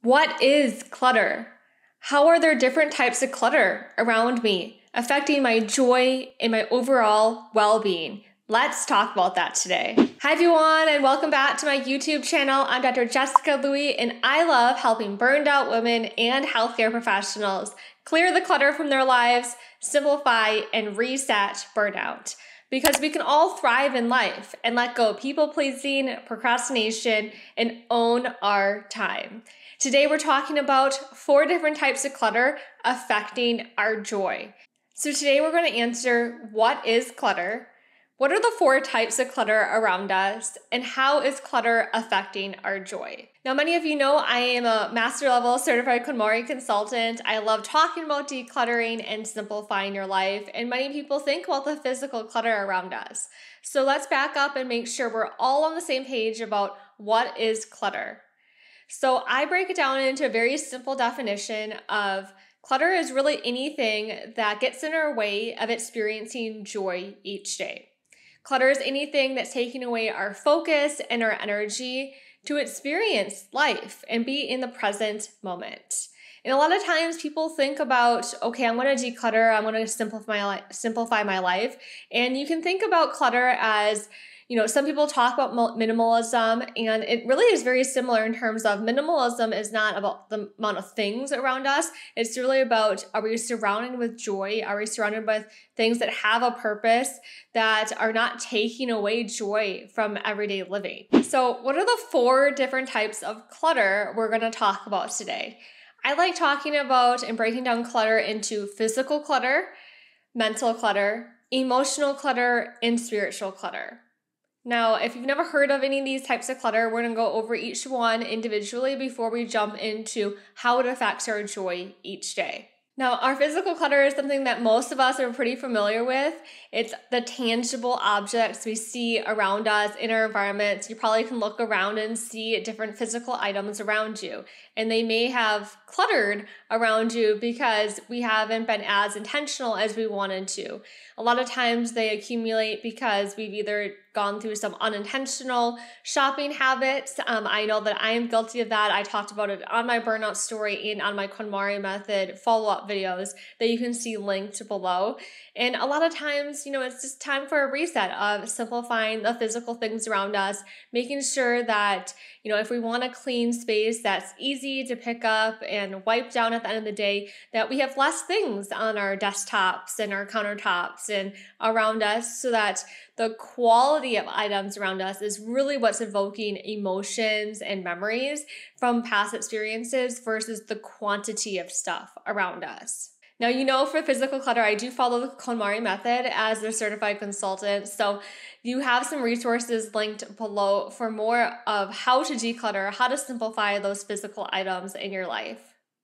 What is clutter? How are there different types of clutter around me affecting my joy and my overall well-being? Let's talk about that today. Hi everyone, and welcome back to my YouTube channel. I'm Dr. Jessica Louie, and I love helping burned out women and healthcare professionals clear the clutter from their lives, simplify, and reset burnout. Because we can all thrive in life and let go of people-pleasing, procrastination, and own our time. Today we're talking about 4 different types of clutter affecting our joy. So today we're going to answer, what is clutter? What are the 4 types of clutter around us? And how is clutter affecting our joy? Now, many of you know I am a master level certified KonMari consultant. I love talking about decluttering and simplifying your life. And many people think about the physical clutter around us. So let's back up and make sure we're all on the same page about what is clutter. So I break it down into a very simple definition of clutter is really anything that gets in our way of experiencing joy each day. Clutter is anything that's taking away our focus and our energy to experience life and be in the present moment. And a lot of times people think about, okay, I'm going to declutter, I'm going to simplify my life. And you can think about clutter as, some people talk about minimalism, and it really is very similar in terms of minimalism is not about the amount of things around us. It's really about, are we surrounded with joy? Are we surrounded with things that have a purpose, that are not taking away joy from everyday living? So what are the 4 different types of clutter we're going to talk about today? I like talking about and breaking down clutter into physical clutter, mental clutter, emotional clutter, and spiritual clutter. Now, if you've never heard of any of these types of clutter, we're going to go over each one individually before we jump into how it affects our joy each day. Now, our physical clutter is something that most of us are pretty familiar with. It's the tangible objects we see around us in our environments. You probably can look around and see different physical items around you, and they may have cluttered around you because we haven't been as intentional as we wanted to. A lot of times they accumulate because we've either gone through some unintentional shopping habits. I know that I am guilty of that. I talked about it on my burnout story and on my KonMari method follow-up videos that you can see linked below. And a lot of times, it's just time for a reset of simplifying the physical things around us, making sure that, if we want a clean space that's easy to pick up and wipe down at the end of the day, that we have less things on our desktops and our countertops and around us, so that the quality of items around us is really what's evoking emotions and memories from past experiences versus the quantity of stuff around us. Now, for physical clutter, I do follow the KonMari method as a certified consultant. So you have some resources linked below for more of how to declutter, how to simplify those physical items in your life.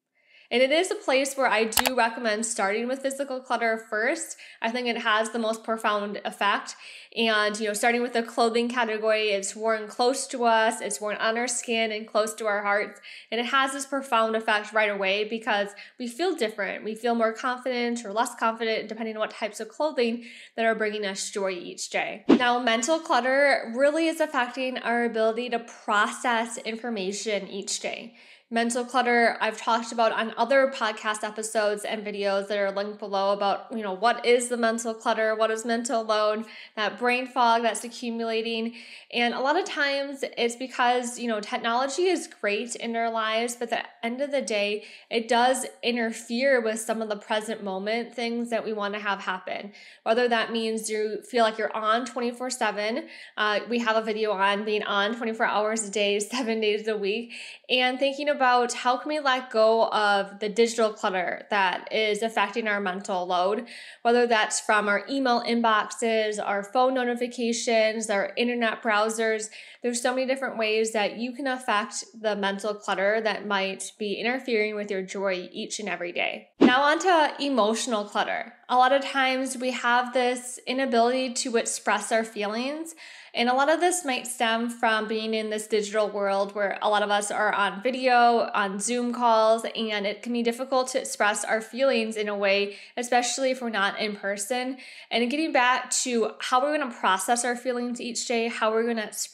And it is a place where I do recommend starting with physical clutter first. I think it has the most profound effect. And, starting with the clothing category, it's worn close to us, it's worn on our skin and close to our hearts. And it has this profound effect right away because we feel different. We feel more confident or less confident depending on what types of clothing that are bringing us joy each day. Now, mental clutter really is affecting our ability to process information each day. Mental clutter, I've talked about on other podcast episodes and videos that are linked below about, what is the mental clutter, what is mental load, that brain fog that's accumulating. And a lot of times it's because, technology is great in our lives, but at the end of the day, it does interfere with some of the present moment things that we want to have happen. Whether that means you feel like you're on 24/7. We have a video on being on 24 hours a day, 7 days a week, and thinking about how can we let go of the digital clutter that is affecting our mental load, whether that's from our email inboxes, our phone notifications, our internet browsers. There's so many different ways that you can affect the mental clutter that might be interfering with your joy each and every day. Now on to emotional clutter. A lot of times we have this inability to express our feelings. And a lot of this might stem from being in this digital world where a lot of us are on video, on Zoom calls, and it can be difficult to express our feelings in a way, especially if we're not in person. And getting back to how we're going to process our feelings each day, how we're going to express our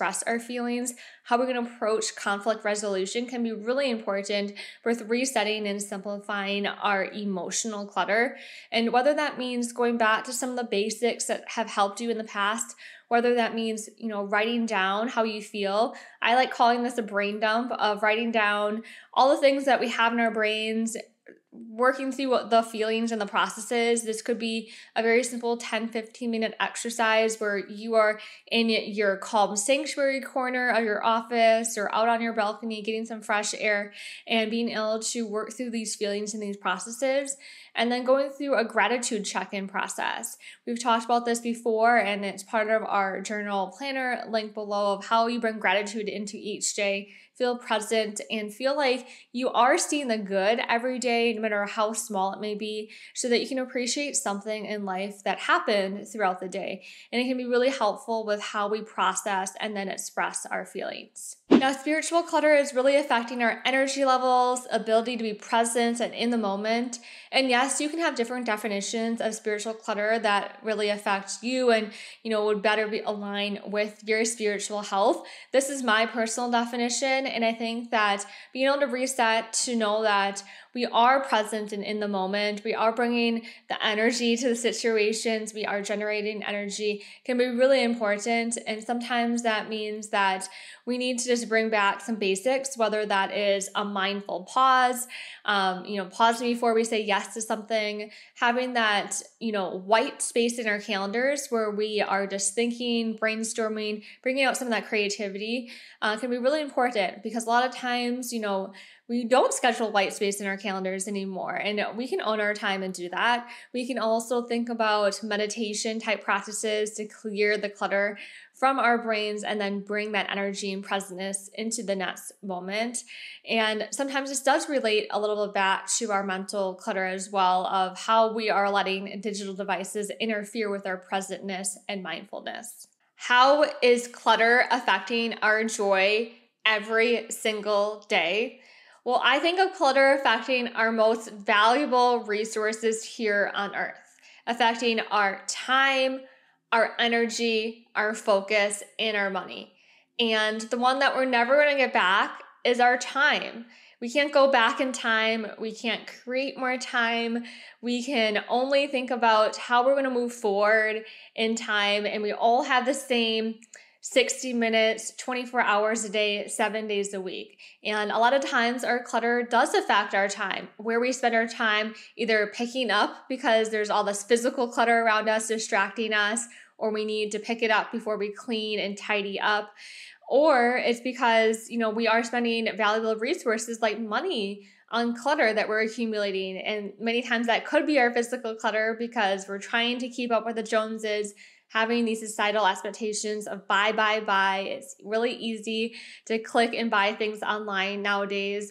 feelings, how we're going to approach conflict resolution can be really important with resetting and simplifying our emotional clutter. And whether that means going back to some of the basics that have helped you in the past, whether that means, writing down how you feel. I like calling this a brain dump of writing down all the things that we have in our brains, working through what the feelings and the processes. This could be a very simple 10-15 minute exercise where you are in your calm sanctuary corner of your office or out on your balcony getting some fresh air and being able to work through these feelings and these processes, and then going through a gratitude check-in process. We've talked about this before, and it's part of our journal planner link below of how you bring gratitude into each day, feel present, and feel like you are seeing the good every day, no matter how small it may be, so that you can appreciate something in life that happened throughout the day. And it can be really helpful with how we process and then express our feelings. Now, spiritual clutter is really affecting our energy levels, ability to be present and in the moment. And yes, you can have different definitions of spiritual clutter that really affect you and, would better be aligned with your spiritual health. This is my personal definition. And I think that being able to reset to know that we are present and in the moment, we are bringing the energy to the situations, we are generating energy can be really important. And sometimes that means that we need to just bring back some basics, whether that is a mindful pause, pausing before we say yes to something, having that, white space in our calendars where we are just thinking, brainstorming, bringing out some of that creativity can be really important, because a lot of times, we don't schedule white space in our calendars anymore, and we can own our time and do that. We can also think about meditation type practices to clear the clutter from our brains and then bring that energy and presentness into the next moment. And sometimes this does relate a little bit back to our mental clutter as well, of how we are letting digital devices interfere with our presentness and mindfulness. How is clutter affecting our joy every single day? Well, I think of clutter affecting our most valuable resources here on earth, affecting our time, our energy, our focus, and our money. And the one that we're never going to get back is our time. We can't go back in time. We can't create more time. We can only think about how we're going to move forward in time. And we all have the same 60 minutes, 24 hours a day, 7 days a week. And a lot of times our clutter does affect our time, where we spend our time either picking up because there's all this physical clutter around us distracting us, or we need to pick it up before we clean and tidy up. Or it's because, we are spending valuable resources like money on clutter that we're accumulating. And many times that could be our physical clutter because we're trying to keep up with the Joneses, having these societal expectations of buy. It's really easy to click and buy things online nowadays,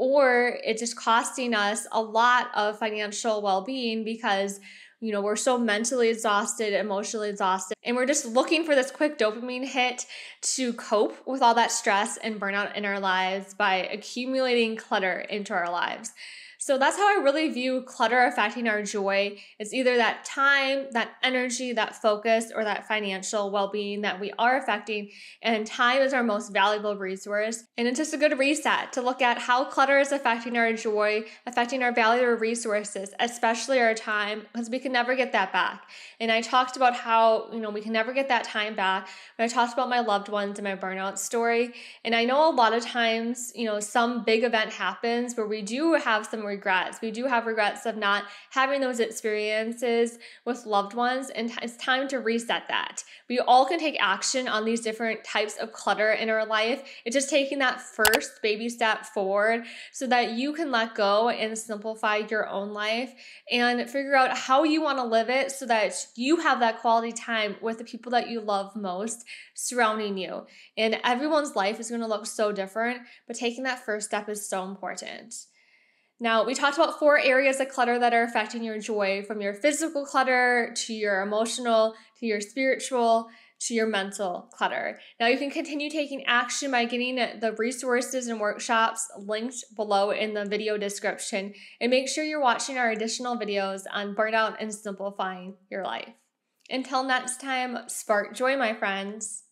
or it's just costing us a lot of financial well-being because we're so mentally exhausted, emotionally exhausted, and we're just looking for this quick dopamine hit to cope with all that stress and burnout in our lives by accumulating clutter into our lives. So that's how I really view clutter affecting our joy. It's either that time, that energy, that focus, or that financial well-being that we are affecting. And time is our most valuable resource. And it's just a good reset to look at how clutter is affecting our joy, affecting our valuable resources, especially our time, because we can never get that back. And I talked about how, we can never get that time back. When I talked about my loved ones and my burnout story. And I know a lot of times, some big event happens where we do have some regrets. We do have regrets of not having those experiences with loved ones, and it's time to reset that. We all can take action on these different types of clutter in our life. It's just taking that first baby step forward so that you can let go and simplify your own life and figure out how you want to live it so that you have that quality time with the people that you love most surrounding you. And everyone's life is going to look so different, but taking that first step is so important. Now, we talked about 4 areas of clutter that are affecting your joy, from your physical clutter to your emotional, to your spiritual, to your mental clutter. Now, you can continue taking action by getting the resources and workshops linked below in the video description. And make sure you're watching our additional videos on burnout and simplifying your life. Until next time, spark joy, my friends.